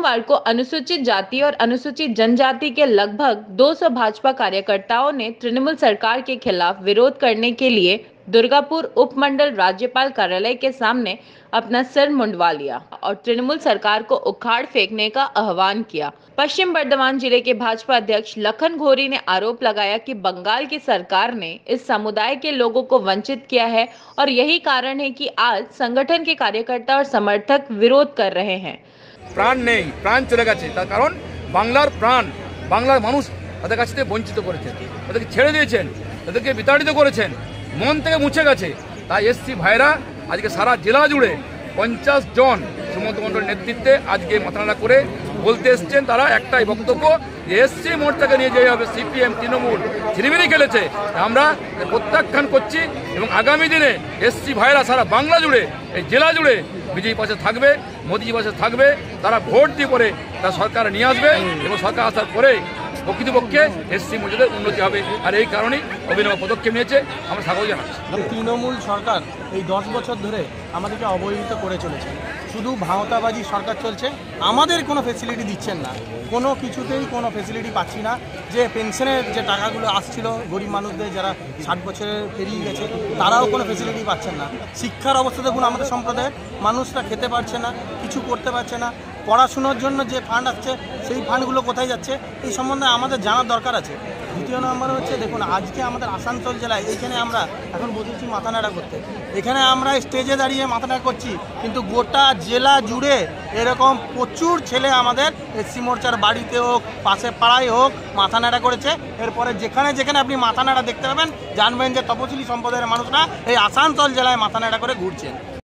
सोमवार को अनुसूचित जाति और अनुसूचित जनजाति के लगभग 200 भाजपा कार्यकर्ताओं ने तृणमूल सरकार के खिलाफ विरोध करने के लिए दुर्गापुर उपमंडल राज्यपाल कार्यालय के सामने अपना सिर मुंडवा लिया और तृणमूल सरकार को उखाड़ फेंकने का आह्वान किया। पश्चिम बर्धमान जिले के भाजपा अध्यक्ष लखन घोरी ने आरोप लगाया कि बंगाल की सरकार ने इस समुदाय के लोगों को वंचित किया है और यही कारण है कि आज संगठन के कार्यकर्ता और समर्थक विरोध कर रहे हैं। प्राण नहीं, प्राण चले गেছে তার কারণ বাংলার প্রাণ, বাংলার মানুষ তাদের কাছ থেকে বঞ্চিত করেছেন, তাদেরকে ছেড়ে দিয়েছেন, তাদেরকে বিতাড়িত করেছেন, মন থেকে মুছে গেছে। তাই এসসি ভাইরা আজকে সারা জেলা জুড়ে 50 জন সুমন্ত মণ্ডলের নেতৃত্বে আজকে মাথানাড়া করে বলতে এসছেন তারা একটাই বক্তব্য যে এসসি মোর্চাকে নিয়ে যেভাবে সিপিএম তৃণমূল ঝিলিমিলি খেলেছে আমরা প্রত্যাখ্যান করছি এবং আগামী দিনে এসসি ভাইরা সারা বাংলা জুড়ে এই জেলা জুড়ে বিজেপি পাশে থাকবে, মোদিজি পাশে থাকবে, তারা ভোট দিয়ে পরে তারা সরকার নিয়ে আসবে এবং সরকার আসার পরে প্রকৃতপক্ষে এসসি মর্যাদার উন্নতি হবে। আর এই কারণেই অভিনব পদক্ষেপ নিয়েছে, আমরা স্বাগত জানাচ্ছি। তৃণমূল সরকার এই 10 বছর ধরে আমাদেরকে অবহেলিত করে চলেছে, শুধু ভাওতাবাজি সরকার চলছে, আমাদের কোনো ফেসিলিটি দিচ্ছেন না, কোনো কিছুতেই কোনো ফেসিলিটি পাচ্ছি না। যে পেনশনের যে টাকাগুলো আসছিল গরিব মানুষদের যারা 60 বছরের পেরিয়ে গেছে তারাও কোনো ফেসিলিটি পাচ্ছেন না। শিক্ষার অবস্থা দেখুন, আমাদের সম্প্রদায়ের মানুষরা খেতে পারছে না, কিছু করতে পারছে না। পড়াশোনার জন্য যে ফান্ড আসছে সেই ফান্ডগুলো কোথায় যাচ্ছে এই সম্বন্ধে আমাদের জানার দরকার আছে। দ্বিতীয় নম্বর হচ্ছে দেখুন, আজকে আমাদের আসানসোল জেলায় এইখানে আমরা এখন বসেছি মাথা নাড়া করতে, এখানে আমরা স্টেজে দাঁড়িয়ে মাথা নাড়া করছি, কিন্তু গোটা জেলা জুড়ে এরকম প্রচুর ছেলে আমাদের এসসি মোর্চার বাড়িতে হোক পাশে পাড়ায় হোক মাথা নাড়া করেছে। এরপরে যেখানে যেখানে আপনি মাথা নাড়া দেখতে পাবেন জানবেন যে তপশিলি সম্প্রদায়ের মানুষরা এই আসানসোল জেলায় মাথা নাড়া করে ঘুরছেন।